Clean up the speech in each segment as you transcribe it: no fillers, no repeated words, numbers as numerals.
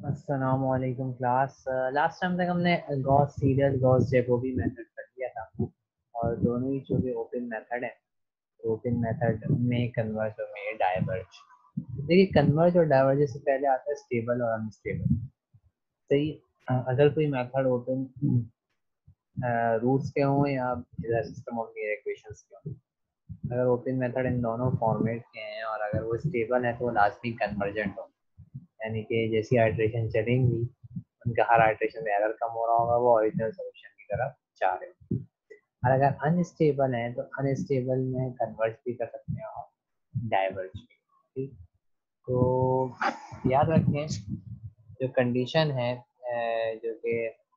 अस्सलाम वालेकुम class. Last time तक हमने Gauss Seidel Gauss Jacobi method कर लिया था और दोनों ही जो भी ओपन मेथड है ओपन मेथड में कन्वर्ज और में डाइवर्ज। देखिए कन्वर्ज और डाइवर्ज से पहले आता है स्टेबल और अनस्टेबल। सही। अगर कोई मेथड ओपन रूट्स के हों या सिस्टम ऑफ लीनियर इक्वेशंस के हों, अगर ओपन मेथड इन दोनों फॉर्मेट के हैं और अगर वो स्टेबल है तो वो लाजमी कन्वर्जेंट हो, यानी कि जैसी आइट्रेशन चलेंगी उनका हर आइट्रेशन में एरर कम हो रहा होगा, वो ओरिजिनल सोल्यूशन की तरफ जा रहे होंगे। और अगर अनस्टेबल है तो अनस्टेबल में कन्वर्ज भी कर सकते हैं और डाइवर्ज भी। ठीक। तो याद रखें जो कंडीशन है जो कि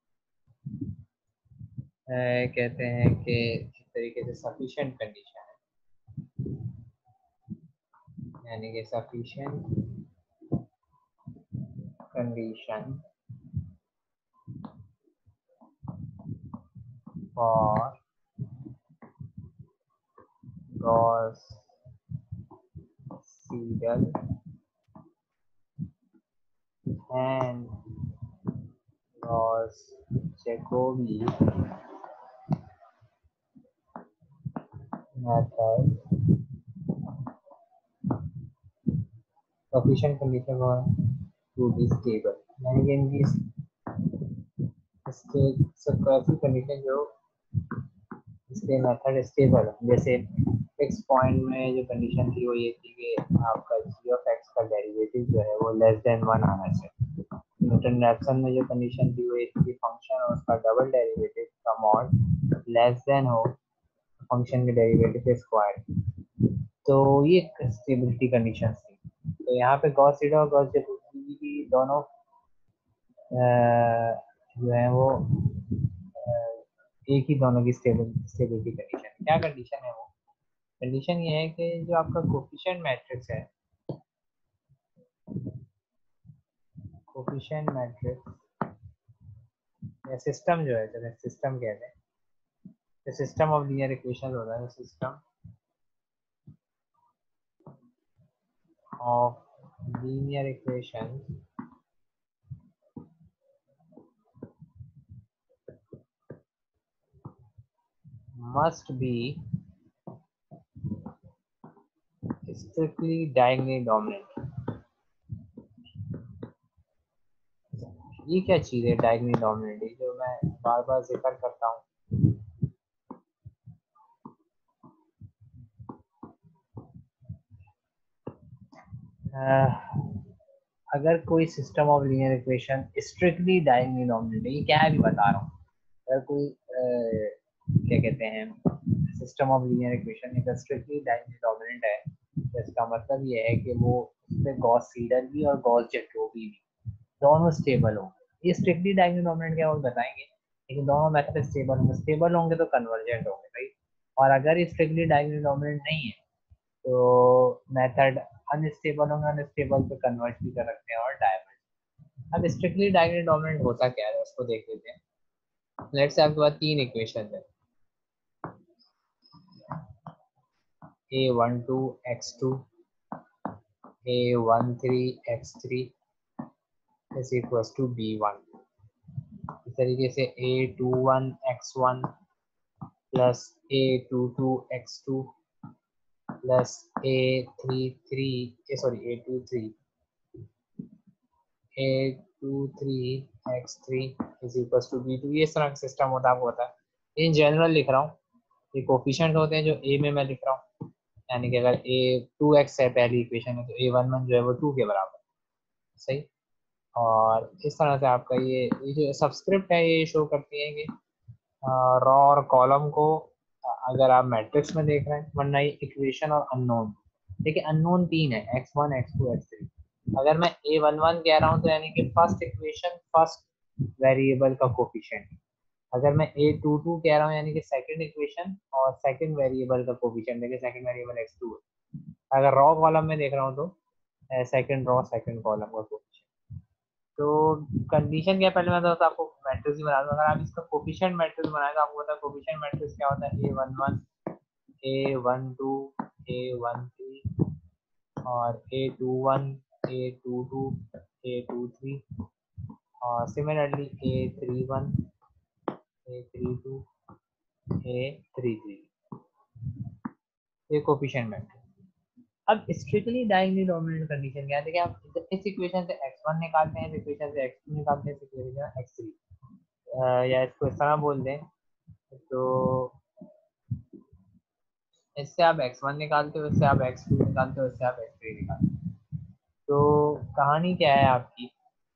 कहते हैं कि एक तरीके से सफिशिएंट कंडीशन है, यानी कि sufficient condition for Gauss Seidel and Gauss Jacobi method sufficient condition for to be stable, यानी कि इनकी ऐसी कंडीशन जो इसके मेथड स्टेबल है। जैसे एक्स पॉइंट में जो कंडीशन थी वो ये थी कि आपका जी ऑफ एक्स का डेरिवेटिव जो है वो लेस देन वन आना चाहिए। न्यूटन रैप्सन में जो कंडीशन थी वो ये थी कि फंक्शन और उसका डबल डेरिवेटिव का मॉड लेस देन हो फंक्शन के डेरिवेटिव के स्क्वायर। तो ये स्टेबिलिटी कंडीशन थी। तो यहाँ पे गॉस सीडल और गॉस जैकोबी की दोनों जो है वो एक ही दोनों की स्टेबिलिटी कंडीशन। क्या कंडीशन है वो? कंडीशन ये है कि जो आपका कोफिशिएंट मैट्रिक्स है, कोफिशिएंट मैट्रिक्स या सिस्टम जो है, चले सिस्टम कहते हैं, सिस्टम ऑफ लीनियर इक्वेशन होता है, system of linear equation must be strictly diagonally dominant। ये क्या चीज है डायगोनली डोमिनेंट, जो मैं बार बार जिक्र करता हूँ? अगर कोई system of linear equation strictly diagonally dominant है, ये क्या है भी बता रहा हूँ। अगर कोई क्या कहते हैं सिस्टम ऑफ लीनियर इक्वेशन अगर स्ट्रिक्टली डायगोनली डोमिनेंट है तो इसका मतलब ये है कि वो उसमें गॉस सीडल भी और गॉस जैकोबी भी दोनों स्टेबल होंगे। ये स्ट्रिक्टली डायगोनली डोमिनेंट क्या वो बताएंगे, लेकिन दोनों मेथड स्टेबल होंगे तो कन्वर्जेंट होंगे भाई। और अगर ये स्ट्रिक्टली डायगोनली डोमिनेंट नहीं है तो मेथड अनस्टेबल होंगे, अनस्टेबल पे कन्वर्ट भी कर सकते हैं और डायवर्ज। अब स्ट्रिक्टली डायगोनली डोमिनेंट होता क्या है उसको देख लेते हैं। लेट्स से आपके पास तीन इक्वेशन है, a12 x2 a13 x3 is equals to b1। इस तरीके से a21 x1 plus a22 x2 plus a23 x3 is equals to b2। ये इस तरह का सिस्टम होता है, आपको पता है। इन जनरल लिख रहा हूँ, ये कोफिशिएंट होते हैं जो a में मैं लिख रहा हूँ, यानी कि अगर a2x है पहली इक्वेशन है तो a11 जो है वो 2 के बराबर। सही। और इस तरह से आपका ये जो सब्सक्रिप्ट है ये शो करती है कि रॉ और कॉलम को अगर आप मैट्रिक्स में देख रहे हैं, वरना ये इक्वेशन और अननोन। देखिए अननोन तीन है, x1 x2 x3। अगर मैं a11 कह रहा हूँ तो यानी कि फर्स्ट इक्वेशन फर्स्ट वेरिएबल का कोफिशिएंट। अगर मैं a22 कह रहा हूँ यानी कि सेकंड इक्वेशन और सेकंड वेरिएबल का कोफिशिएंट, देखिए सेकंड वेरिएबल x2 है। अगर रॉ कॉलम में देख रहा हूँ तो सेकंड रॉ सेकंड कॉलम का कोफिशिएंट। तो कंडीशन क्या, पहले मैं तो आपको मैट्रिक्स ही बना दूं। अगर आप इसका कोफिशिएंट मैट्रिक्स बनाए तो आपको पता है कोफिशिएंट मैट्रिक्स क्या होता है, a11 a12 a13 और a21 a22 a23 और सिमिलरली A31, A32, A33 ये कोफिशिएंट मैट्रिक्स। अब स्ट्रिक्टली डायगोनली डोमिनेंट कंडीशन क्या है? देखिए आप इस इक्वेशन से x1 निकालते हैं, इस इक्वेशन से x2 निकालते हैं, इस इक्वेशन से x3 या इसको इस तरह बोल दें तो इससे आप x1 निकालते हो, इससे आप x2 निकालते हो, इससे आप x3 निकालते हो। तो कहानी क्या है आपकी?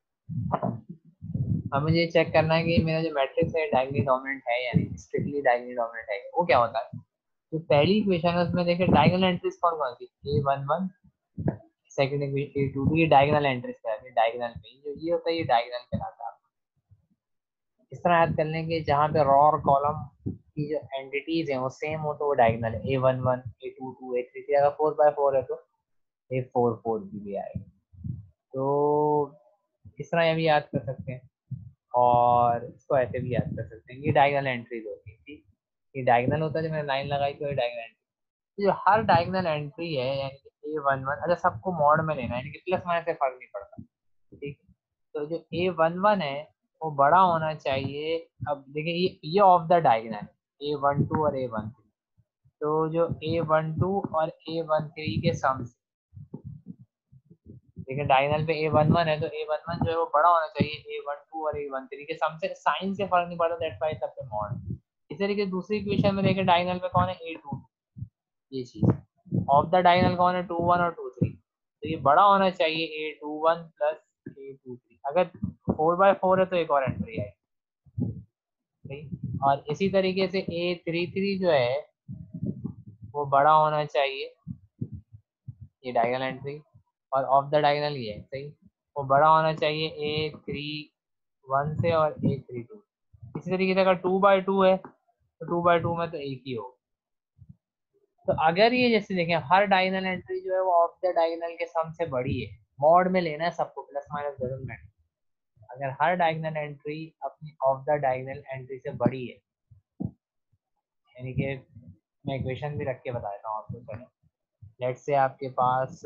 अब मुझे चेक करना है कि मेरा जो मैट्रिक्स है डायगोनली डोमिनेंट है या नहीं, स्ट्रिक्टली डायगोनली डोमिनेंट है। वो क्या होता है? तो पहली इक्वेशन है उसमें देखिए डायगोनल एंट्रीज कौन कौन सी? A11, सेकंड इक्वेशन A22, ये डायगोनल एंट्रीज कहलाती है। डायगोनल पे जो ये होता है ये डायगोनल कहलाता है। इस तरह याद कर लेंगे जहाँ पे रॉ और कॉलम की जो एंटिटीज हैं वो सेम हो तो वो डायगोनल है। A11, A22, A33 अगर 4x4 है तो A44 भी आएगा। तो इस तरह ये भी याद कर सकते हैं और इसको ऐसे भी याद कर सकते हैं। ये डायगोनल एंट्रीज होती है। ठीक, ये डायगोनल होता है। जब मैंने लाइन लगाई तो ये डायगोनल एंट्री, जो हर डायगोनल एंट्री है यानी कि A11, अच्छा सबको मॉड में लेना है यानी कि प्लस माइनस से फर्क नहीं पड़ता। ठीक, तो जो A11 है वो बड़ा होना चाहिए। अब देखिए ये ऑफ द डायगोनल A12 और A13, तो जो A12 और A13 के सम से, देखिए डायगोनल पे A11 है तो A11 जो है वो बड़ा होना चाहिए A12 और A13 के सम से। साइन से फर्क नहीं पड़ता, दैट्स व्हाई सब पे मॉड। इस तरीके दूसरी इक्वेशन में देखिए डायगोनल पे कौन है A22, ये चीज ऑफ द डायगोनल कौन है 21 और 23, तो ये बड़ा होना चाहिए A21 प्लस A23। अगर 4x4 है तो एक और एंट्री आएगी। और इसी तरीके से A33 जो है वो बड़ा होना चाहिए, ये डायगोनल एंट्री, और ऑफ द डायगोनल ये है सही, वो बड़ा होना चाहिए A31 से और A32। इसी तरीके से अगर 2x2 है तो 2x2 में तो एक ही होगा। तो अगर ये जैसे देखें हर डायगोनल एंट्री जो है वो ऑफ द डायगोनल के सम से बड़ी है, मॉड में लेना है सबको, प्लस माइनस डजंट मैटर। अगर हर डायगोनल एंट्री अपनी ऑफ द डायगोनल एंट्री से बड़ी है, यानी कि मैं इक्वेशन भी रख के बता देता हूँ आपको। चलो लेट्स से आपके पास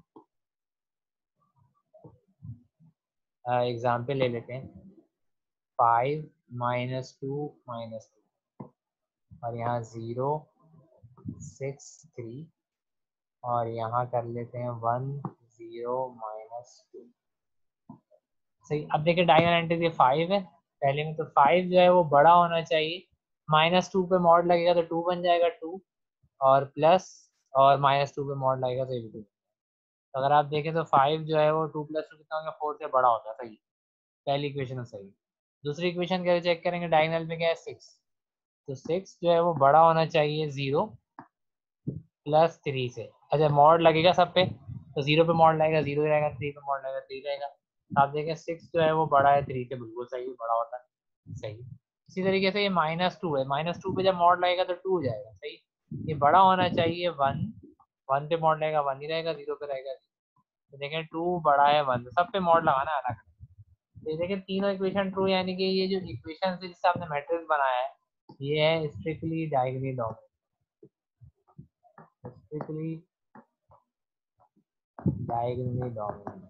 एग्जाम्पल ले लेते हैं 5 -2 -2 और यहाँ 0 6 3 और यहाँ कर लेते हैं 1 0 -2। सही, अब देखिए डायगोनल एंट्री 5 है पहले में, तो 5 जो है वो बड़ा होना चाहिए। -2 पे मॉड लगेगा तो 2 बन जाएगा 2, और प्लस और -2 पे मॉड लगेगा तो ये भी 2। तो अगर आप देखें तो 5 जो है वो 2 + 2 कितना हो गया 4 से बड़ा होता है। सही, पहली इक्वेशन है सही। दूसरी इक्वेशन क्या चेक करेंगे, डायगोनल पे क्या है 6, तो 6 जो है वो बड़ा होना चाहिए 0 + 3 से। अच्छा मॉड लगेगा सब पे, तो 0 पे मॉड लगेगा 0 रहेगा, 3 पे मॉड लगेगा 3 रहेगा। तो आप देखें 6 जो है वो बड़ा है 3 से, बिल्कुल सही, बड़ा होता है सही। इसी तरीके से ये -2 है, -2 पे जब मॉड लगेगा तो 2 हो जाएगा सही। ये बड़ा होना चाहिए 1, 1 पे मॉड लगेगा 1 ही रहेगा, 0 पे रहेगा 0। तो देखें 2 बड़ा है 1, सब पे मॉड लगाना है अलग। तो ये देखें तीनों इक्वेशन ट्रू, यानी कि ये जो इक्वेशन है जिससे आपने मैट्रिक्स बनाया है ये है strictly diagonally dominant, strictly diagonally dominant.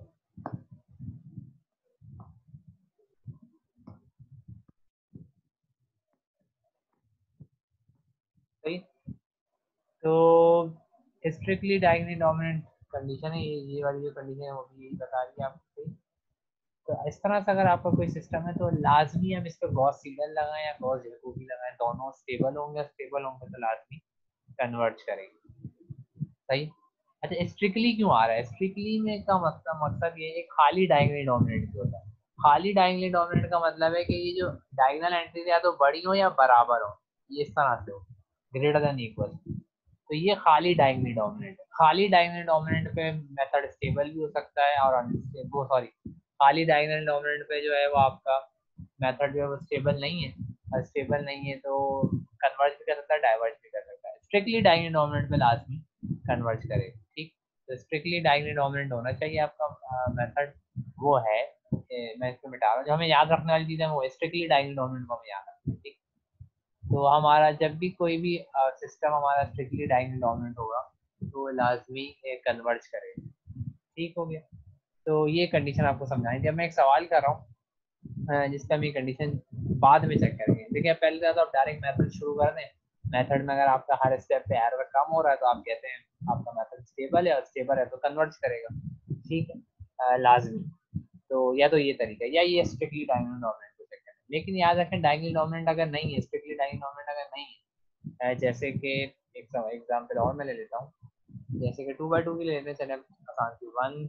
सही, तो स्ट्रिक्टली डायगोनली डोमिनेंट कंडीशन है ये वाली जो कंडीशन है वो भी यही बता रही है आपको। तो इस तरह से अगर आपका कोई सिस्टम है तो लाजमी हम इस पर गॉस सीडल लगाएं या गॉस जैकोबी लगाएं, दोनों स्टेबल होंगे तो लाजमी कन्वर्ज करेंगे। सही। अच्छा स्ट्रिक्टली क्यों आ रहा है? स्ट्रिक्टली में का मकसद ये है खाली डायगोनली डोमिनेंट होता है। खाली डायगोनली डोमिनेंट का मतलब है कि ये जो डायगोनल एंट्रीज या तो बड़ी हो या बराबर हो, ये इस तरह से हो, ग्रेटर देन इक्वल, तो ये खाली डायगोनली डोमिनेंट है। खाली डायगोनली डोमिनेंट पे मेथड स्टेबल भी हो सकता है और वो सॉरी, खाली डायगोनल डोमिनेंट पे जो है वो आपका मेथड जो है वो स्टेबल नहीं है, और स्टेबल नहीं है तो कन्वर्ज भी कर सकता है, डाइवर्ज भी कर सकता है। स्ट्रिक्टली डायगोनल डोमिनेंट पे लाजमी कन्वर्ज करे। ठीक, तो स्ट्रिक्टली डायगोनल डोमिनेंट होना चाहिए आपका मेथड, वो है मैं इसको मिटा रहा हूँ। जो हमें याद रखने वाली चीज़ है वो स्ट्रिक्टली डायगोनल डोमिनेंट को हमें याद रखना है। ठीक, तो हमारा जब भी कोई भी सिस्टम हमारा स्ट्रिक्टली डायगोनल डोमिनेंट होगा तो लाजमी कन्वर्ज करेगा। ठीक हो गया, तो ये कंडीशन आपको समझानी थी। अब मैं एक सवाल कर रहा हूँ जिसका हम ये कंडीशन बाद में चेक करेंगे। देखिए पहले तो आप डायरेक्ट मेथड शुरू कर दें। मेथड में अगर आपका हर स्टेप पे एरर कम हो रहा है तो आप कहते हैं आपका मेथड स्टेबल है, और स्टेबल है तो कन्वर्ज करेगा। ठीक है, लाजमी। तो या तो ये तरीका है, या ये स्ट्रिक्टली डायगोनल डोमिनेंट को चेक करें। लेकिन याद रखें डायगोनल डोमिनेंट अगर नहीं है, स्ट्रिक्टली डायगोनल डोमिनेंट अगर नहीं है, जैसे कि एक एग्जाम्पल और मैं ले लेता हूँ, जैसे कि 2 by 2 की ले लेते हैं, चले आसान सी, 1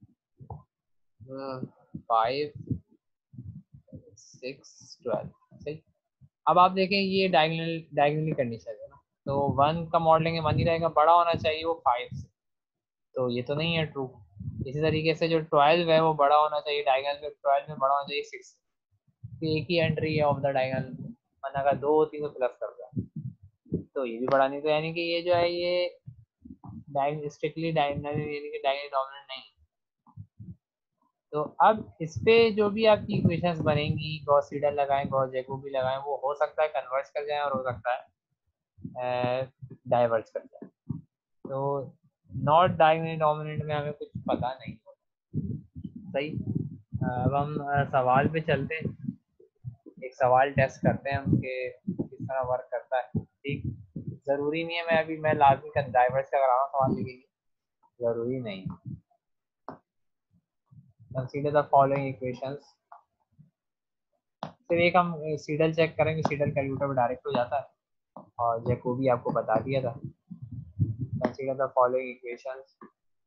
5 6 12। सही। अब आप देखें ये डायगोनली कंडीशन है ना, तो 1 का मॉडलिंग 1 ही रहेगा, बड़ा होना चाहिए वो 5 से, तो ये तो नहीं है ट्रू। इसी तरीके से जो 12 है वो बड़ा होना चाहिए डायगोनल में, 12 में बड़ा होना चाहिए 6। तो एक ही एंट्री है ऑफ द डायगोनल, वरना अगर 2 होती तो प्लस कर दो, तो ये भी बड़ा नहीं। तो यानी कि ये जो है ये स्ट्रिक्टली डायगोनल यानी कि डायगोनल डोमिनेंट नहीं। तो अब इस पे जो भी आपकी इक्वेशंस बनेंगी, गॉस सीडल लगाएं, गॉस जैकोबी लगाएं, वो हो सकता है कन्वर्ज कर जाए और हो सकता है डाइवर्ज कर जाए। तो नॉट डायगोनल डोमिनेंट में हमें कुछ पता नहीं होता। सही। अब हम सवाल पे चलते हैं, एक सवाल टेस्ट करते हैं हम कि किस तरह वर्क करता है। ठीक, ज़रूरी नहीं है मैं लाजमी डाइवर्ज का करा रहा हूँ सवाल, लेकिन ज़रूरी नहीं। Consider the following equations. फिर एक हम सीडल चेक करेंगे, सीडल कैलकुलेटर में डायरेक्ट हो जाता है, और जैकोबी आपको बता दिया था। Consider the following equations.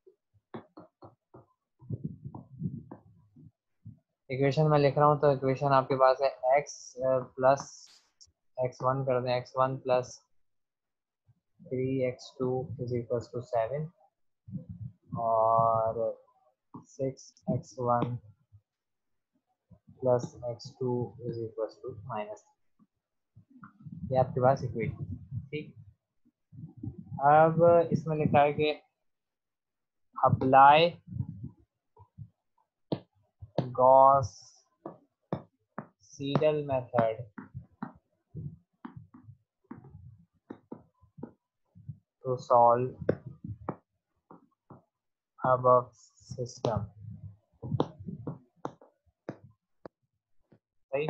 Equation मैं लिख रहा हूँ, तो इक्वेशन आपके पास है x प्लस x1 कर दें, x1 plus 3x2 is equal to 7 और 6x1 plus x2 is equal to minus. ये आपके पास इक्वेशन। ठीक, अब इसमें लिखा है कि apply Gauss Seidel method to solve above system। सही।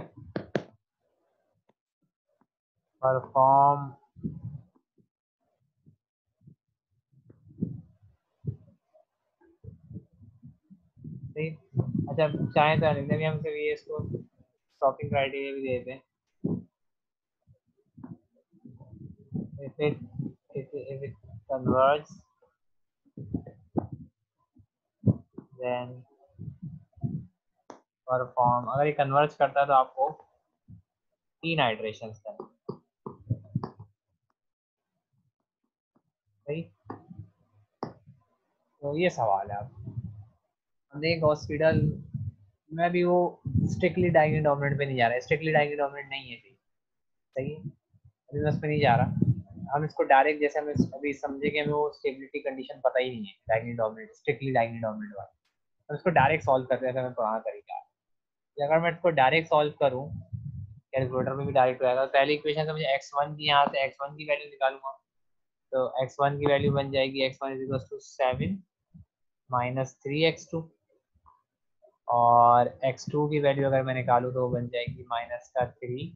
परफॉर्म सही। अच्छा, चाहे तो लिखने भी हम सिर्फ ये इसको स्टॉपिंग क्राइटेरिया भी देते हैं। if it converges then perform. अगर ये कन्वर्ज करता है तो आपको 3 आइटरेशंस करना। सही। तो ये सवाल है। आप देख हॉस्पिटल में भी वो स्ट्रिक्टली डायगोनल डोमिनेंट पे नहीं जा रहा है, स्ट्रिक्टली डायगोनल डोमिनेंट नहीं है। सही है, अभी मैं उस पर नहीं जा रहा। हम इसको डायरेक्ट, जैसे हमें अभी समझे कि हमें वो स्टेबिलिटी कंडीशन पता ही नहीं है diagonal dominant, strictly diagonal dominant वाला, हम इसको डायरेक्ट सॉल्व करते हैं। हमें पुराना तरीका है कि अगर मैं इसको डायरेक्ट सॉल्व करूँ, कैलकुलेटर में भी डायरेक्ट होगा। पहली इक्वेशन से मुझे x1 की, यहाँ से x1 की वैल्यू निकालूंगा, तो x1 की वैल्यू बन जाएगी x1 is equal to 7 minus 3x2, और x2 की वैल्यू अगर मैं निकालूँ तो बन जाएगी माइनस का 3,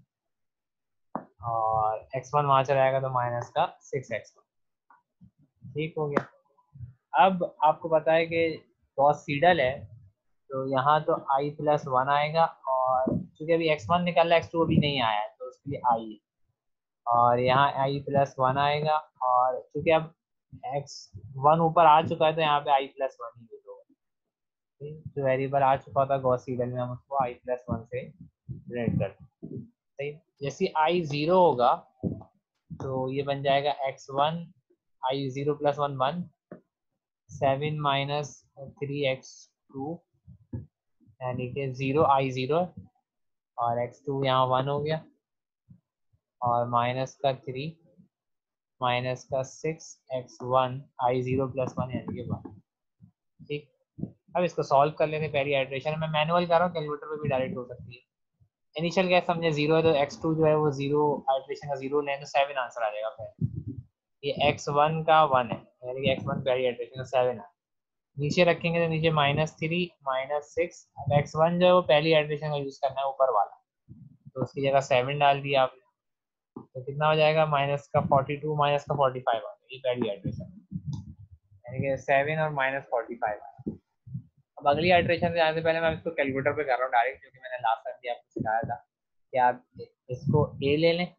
और x1 वहाँ चला जाएगा तो माइनस का 6x1। ठीक हो गया। अब आपको पता है कि गॉस सीडल है, तो यहाँ तो i प्लस 1 आएगा, और चूंकि अभी x1 निकाला, x2 अभी नहीं आया है तो उसके लिए i है, और यहाँ i प्लस 1 आएगा, और चूंकि अब x1 ऊपर आ चुका है तो यहाँ पे i प्लस 1 ही होगा। जो वेरिएबल आ चुका था गॉस सीडल में, हम उसको i प्लस 1 से डिनोट करते हैं। सही। जैसे i 0 होगा तो ये बन जाएगा x1 i 0 plus 1 1, 7 minus 3x2 यानी कि 0 i 0, और x2 यहाँ 1 हो गया, और माइनस का 3 माइनस का 6x1 i 0 प्लस 1 यानी कि 1। ठीक, अब इसको सॉल्व कर लेते हैं। पहली आइट्रेशन मैं मैनुअल कर रहा हूँ, कैलकुलेटर में भी डायरेक्ट हो सकती है। इनिशियल गैस समझे 0 है, तो x2 जो है वो 0 आइट्रेशन का 0 लें तो 7 आंसर आ जाएगा। फिर ये x1 का 1 है, यानी कि x1 पहली आइट्रेशन का 7 है, नीचे रखेंगे तो नीचे -3 -6। अब x1 जो है वो पहली एडिशन का यूज करना है ऊपर वाला, तो उसकी जगह 7 डाल दिया आपने, तो कितना हो जाएगा -42 -45 आ गया, ये पहली एडिशन, यानी कि 7 और -45 आया। अब अगली एडिशन से आने से पहले मैं इसको कैलकुलेटर पे कर रहा हूँ डायरेक्ट, क्योंकि मैंने लास्ट टाइम भी आपको सिखाया था कि आप इसको a ले लें,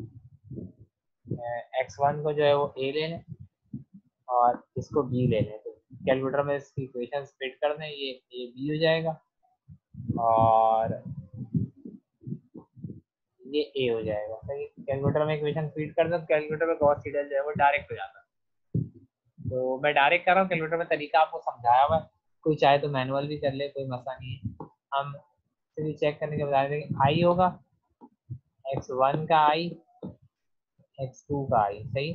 x1 को जो है वो a ले लें और इसको b ले लें, तो कैलकुलेटर में इसकी इक्वेशन फिट कर दें, ये a b हो जाएगा और ये a हो जाएगा। सही, कैलकुलेटर में इक्वेशन फीड कर दो, कैलकुलेटर में गॉस सीडल जो है वो डायरेक्ट हो जाता है। तो मैं डायरेक्ट कर रहा हूँ, कैलकुलेटर में तरीका आपको समझाया हुआ है, कोई चाहे तो मैनुअल भी कर ले, कोई मसला नहीं है। हम सिर्फ चेक करने के बता दें, आई होगा x1 का i, x2 का i, सही,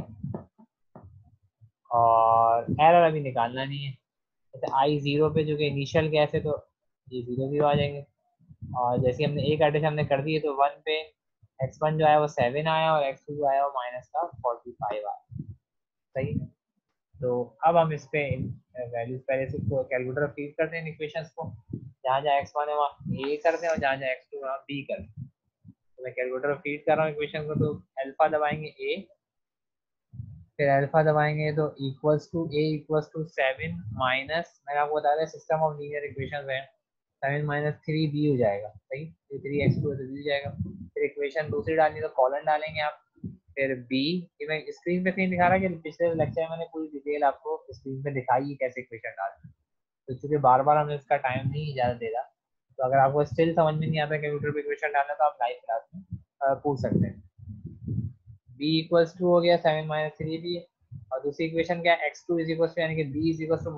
और एरर अभी निकालना नहीं है। जैसे आई 0 पे जो कि इनिशियल गैस है, तो ये 0 आ जाएंगे, और जैसे हमने एक एडिशन हमने कर दी है, तो 1 पे x1 जो आया वो 7 आया और x2 जो आया वो -45 आया। सही, तो अब हम इस पे वैल्यूज पहले से कैलकुलेटर फीड करते हैं इक्वेशंस को, जहाँ जहाँ x1 है वहाँ a करते हैं और जहाँ जहाँ x2 है वहाँ b करते हैं। तो मैं कैलकुलेटर फीड कर रहा हूँ इक्वेशन को, तो अल्फा दबाएंगे a, फिर अल्फा दबाएंगे तो equals to a equals to 7 माइनस, मैंने आपको बताया था सिस्टम ऑफ लीनियर इक्वेशन है, 7 -3b हो जाएगा। सही, 3x2 तो b हो जाएगा। फिर इक्वेशन दूसरी डालनी तो कॉलन डालेंगे आप, फिर b, कि मैं स्क्रीन पे नहीं दिखा रहा, कि पिछले लेक्चर में मैंने पूरी डिटेल आपको स्क्रीन पे दिखाई है कैसे इक्वेशन डालना है, तो चूंकि बार बार हमें इसका टाइम नहीं इजाजत दे रहा, तो अगर आपको स्टिल समझ में नहीं आता कैलकुलेटर पे इक्वेशन डालना, तो आप लाइव क्लास में पूछ सकते हैं। b इक्वल्स टू हो गया 7 -3b, और दूसरी इक्वेशन क्या है, x2 इज इक्वल्स टू, यानी कि b is equals to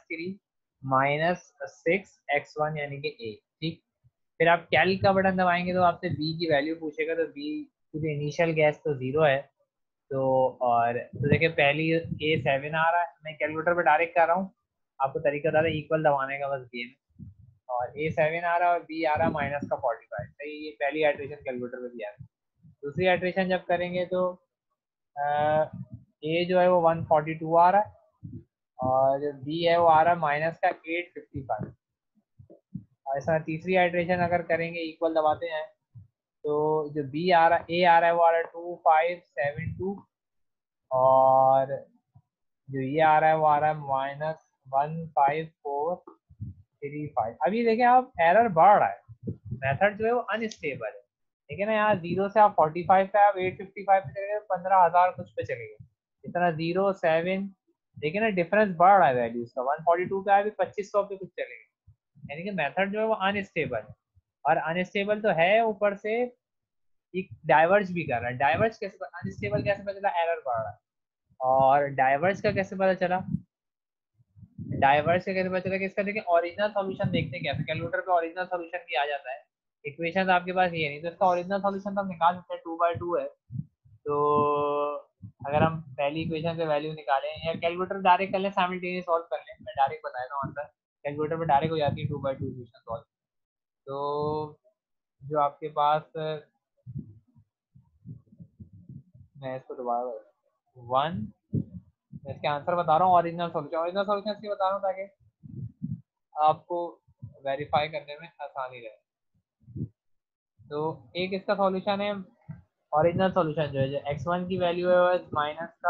-3 -6x1 यानी कि a। ठीक, फिर आप कैल का बटन दबाएंगे तो आपसे b की वैल्यू पूछेगा, तो b क्योंकि इनिशियल गैस तो 0 है, तो और तो देखिए पहली a 7 आ रहा है, मैं कैलकुलेटर पे डायरेक्ट कर रहा हूँ, आपको तरीका बता दें इक्वल दबाने का बस गेम, और a 7 आ रहा है और b आ रहा है -45। सही, ये पहली आइट्रेशन कैलकुलेटर पे दिया है। दूसरी आइट्रेशन जब करेंगे तो ए जो है वो 142 आ रहा है, और जो बी है वो आ रहा है -855। और ऐसा तीसरी आइट्रेशन अगर करेंगे, इक्वल दबाते हैं, तो जो बी आ रहा है, ए आ रहा है वो आ रहा है 2572, और जो ये आ रहा है वो आ रहा है -15435। अभी देखें आप, एरर बढ़ रहा है, मेथड जो है वो अनस्टेबल है। ठीक है ना, यहाँ 0 से आप 45 पे, आप 855 पे चले गए, 15,000 कुछ पे चले गए, इतना 0 7, देखिए ना डिफरेंस बढ़ रहा है वैल्यूज का, 142 पे अभी 2500 पे कुछ चले गए, यानी कि मेथड जो है वो अनस्टेबल है, और अनस्टेबल तो है, ऊपर से एक डाइवर्ज भी कर रहा है। डाइवर्ज कैसे, अनस्टेबल कैसे पता चला, एरर बढ़ रहा है, और डाइवर्ज का कैसे पता चला, डाइवर्स का कैसे पता चला, कि इसका देखिए ओरिजिनल सॉल्यूशन देखते हैं कैसे, कैलकुलेटर पे ओरिजिनल सॉल्यूशन भी आ जाता है, इक्वेशन आपके पास ये नहीं, तो इसका ओरिजिनल सॉल्यूशन तो हम निकाल सकते हैं, 2/2 है, तो अगर हम पहली इक्वेशन से वैल्यू निकालें, या कैलकुलेटर डायरेक्ट कर लें, साइमल्टेनियस सॉल्व कर लें, मैं डायरेक्ट बताया था आंसर, कैलकुलेटर पे डायरेक्ट हो जाती है 2/2 इक्वेशन सॉल्व। तो जो आपके पास, मैं इसको दोबारा 1, मैं इसके आंसर बता रहा हूँ, ओरिजिनल सॉल्यूशन इसलिए बता रहा हूँ ताकि आपको वेरीफाई करने में आसानी रहे। तो एक इसका सॉल्यूशन है, ओरिजिनल सॉल्यूशन जो है, जो x1 की वैल्यू है वो माइनस का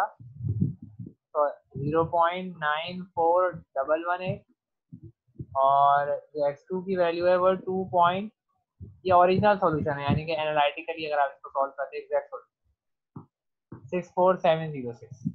0.94118, और जो x2 की वैल्यू है वो 2 पॉइंट, ये ओरिजिनल सॉल्यूशन है, यानी कि एनालिटिकली अगर आप इसको सॉल्व करते हैं, एग्जैक्ट सॉल्यूशन 64706,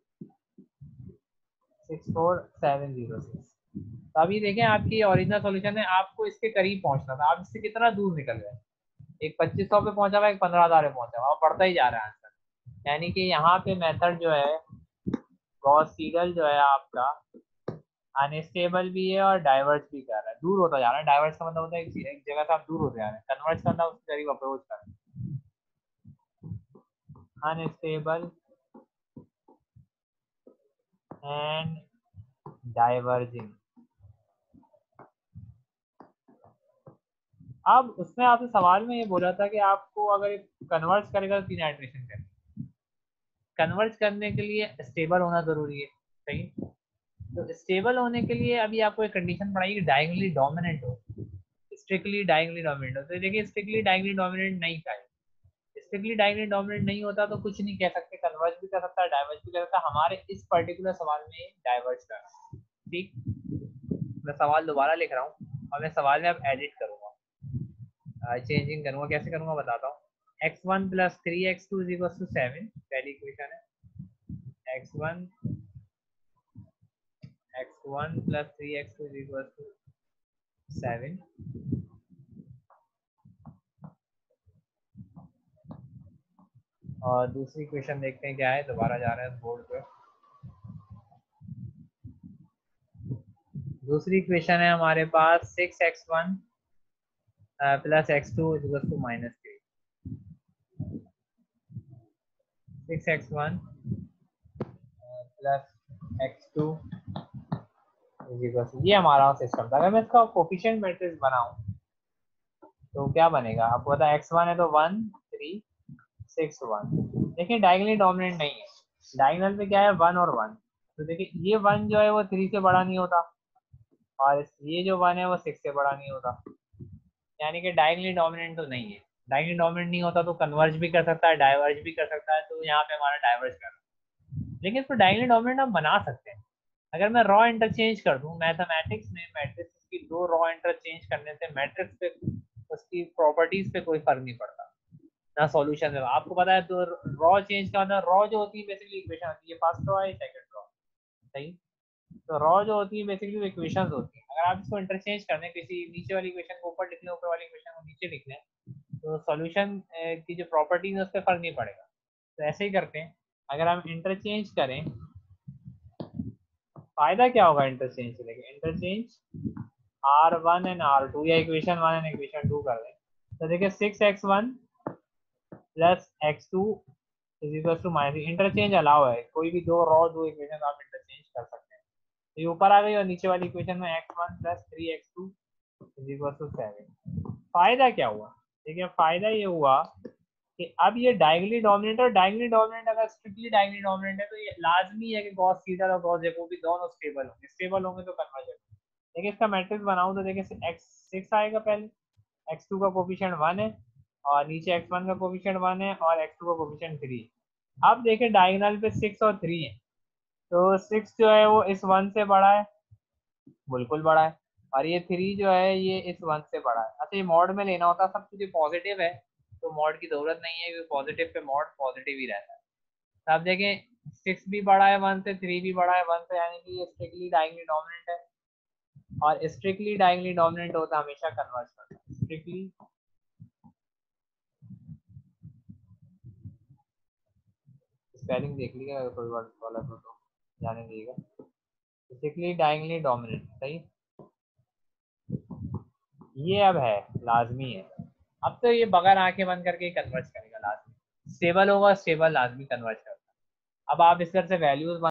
64706। तो अभी देखें आपकी ओरिजिनल सॉल्यूशन है, आपको इसके करीब पहुंचना था, आप इससे कितना दूर निकल गए, एक 2500 पे पहुंचा हुआ, एक 15,000 पे पहुंचा हुआ, बढ़ता ही जा रहा है आंसर, यानी कि यहाँ पे मेथड जो है गॉस सीडल जो है आपका अनस्टेबल भी है और डाइवर्स भी कर रहा है, दूर होता जा रहा है। डाइवर्स का मतलब होता है एक जगह से आप दूर होते जा रहे हैं, कन्वर्स का मतलब उसके करीब अप्रोच कर रहे हैं, अनस्टेबल एंड डाइवर्जिंग। अब उसमें आपसे सवाल में ये बोला था कि आपको अगर कन्वर्स करेगा तो 3 आइट्रेशन करें, कन्वर्ट करने के लिए स्टेबल होना जरूरी है। सही, तो स्टेबल होने के लिए अभी आपको एक कंडीशन पड़ेगी, डायगोनली डोमिनेंट हो, स्ट्रिक्टली डायगोनली डोमिनेंट हो। तो देखिए स्ट्रिक्टली डायगोनली डोमिनेंट नहीं था, स्ट्रिक्टली डायगोनली डोमिनेंट नहीं होता तो कुछ नहीं कह सकते, कन्वर्ज भी कर सकता है, डाइवर्ज भी कर सकता है। हमारे इस पर्टिकुलर सवाल में डाइवर्ज कर रहा है। ठीक, मैं सवाल दोबारा लिख रहा हूँ और मैं सवाल में अब एडिट करूंगा, चेंजिंग करूंगा। कैसे करूंगा बताता हूँ। x1 + 3x2 = 7 पहली इक्वेशन है। x1 + 3x2 = 7। और दूसरी इक्वेशन देखते हैं क्या है, दोबारा जा रहे हैं बोर्ड पे। दूसरी इक्वेशन है हमारे पास 6x1 + x2 = -3। 6x1 + x2 ये हमारा सिस्टम था। अगर मैं इसका कोफिशिएंट मैट्रिक्स बनाऊं तो क्या बनेगा आपको पता है, x1 है तो 1 3 6 1। देखिए डायगोनली डोमिनेंट नहीं है, डायगोनल पे क्या है 1 और 1। तो देखिए ये 1 जो है वो 3 से बड़ा नहीं होता और ये जो 1 है वो 6 से बड़ा नहीं होता, यानी कि डायगोनली डोमिनेंट तो नहीं है। डायगोनली डोमिनेंट नहीं होता तो कन्वर्ज भी कर सकता है, डाइवर्ज भी कर सकता है, तो यहाँ पे हमारा डाइवर्ज कर रहा है। लेकिन इसको डायगोनली डोमिनेंट हम बना सकते हैं। अगर मैं रॉ इंटरचेंज कर दूं मैथमेटिक्स में, मैट्रिक्स की दो रॉ इंटरचेंज करने से मैट्रिक्स पे उसकी प्रॉपर्टीज पे कोई फर्क नहीं पड़ता ना सॉल्यूशन में। आपको पता है तो रॉ चेंज का मतलब, रॉ जो होती है बेसिकली इक्वेशन होती है, फर्स्ट रॉ है सेकंड रॉ, सही। तो रॉ जो होती है बेसिकली इक्वेशंस होती है। अगर आप इसको इंटरचेंज कर दें, किसी नीचे वाली इक्वेशन को ऊपर लिख लें, ऊपर वाली इक्वेशन को नीचे लिख लें, तो सॉल्यूशन की जो प्रॉपर्टीज है उस पर फर्क नहीं पड़ेगा। तो ऐसे ही करते हैं, अगर हम इंटरचेंज करें, फायदा क्या होगा इंटरचेंज से, लेके इंटरचेंज R1 एंड R2 या इक्वेशन 1 एंड इक्वेशन 2 कर दें। तो देखिए 6x1 + x2 = -3। इंटरचेंज अलाउ है, कोई भी दो रॉ दो इक्वेशन आप इंटरचेंज कर सकते हैं। तो ये ऊपर आ गई और नीचे वाली इक्वेशन में x1 + 3x2 = 7। फायदा क्या हुआ, देखिए फायदा ये हुआ कि अब ये डायगोनली डोमिनेंट, और डायगोनली डोमिनेंट अगर स्ट्रिक्टली डायगोनली डोमिनेंट है तो ये लाजमी है कि गॉस सीडल और गॉस जैकोबी दोनों स्टेबल होंगे, स्टेबल होंगे तो कन्वर्ज होंगे। देखिए इसका मैट्रिक्स बनाऊं तो देखिए x6 आएगा पहले, x2 का कोफिशिएंट 1 है और नीचे x1 का कोफिशिएंट 1 है और x2 का कोफिशिएंट 3। अब देखिए डायगोनल पे 6 और 3 है, तो 6 जो है वो इस 1 से बड़ा है, बिल्कुल बड़ा है, और ये 3 जो है ये इस 1 से बड़ा है। अच्छा ये मॉड में लेना होता, सब कुछ पॉजिटिव है तो मॉड की जरूरत नहीं है, क्योंकि पॉजिटिव पे मॉड पॉजिटिव ही रहता है। तो आप देखें 6 भी बड़ा है 1 से, 3 भी बड़ा है 1 से, यानी कि ये स्ट्रिक्टली डायगोनली डोमिनेंट है। और स्ट्रिक्टली डायगोनली डोमिनेंट होता है हमेशा कन्वर्ज करता है, स्ट्रिक्टली स्पेलिंग देख लीजिएगा, अगर कोई वर्ड गलत हो तो जाने दीजिएगा। स्ट्रिक्टली डायगोनली डोमिनेंट, सही। ये अब है, लाजमी है। अब तो ये बगैर आंखें बंद करके कन्वर्ज करेगा लाजमी, स्टेबल होगा, स्टेबल लाजमी कन्वर्ज करता है। अब आप इस तरह से वैल्यूज